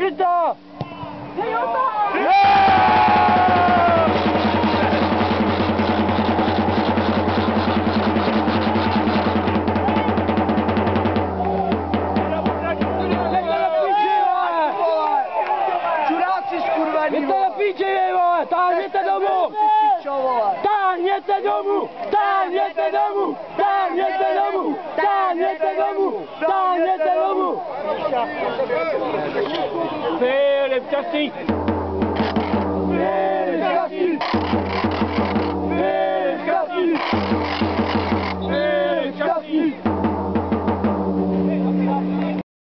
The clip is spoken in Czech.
zakryto! Táhněte domů! Táhněte domů! Táhněte domů! Táhněte domů! Táhněte domů! Táhněte domů! Filip, častý! Filip, častý!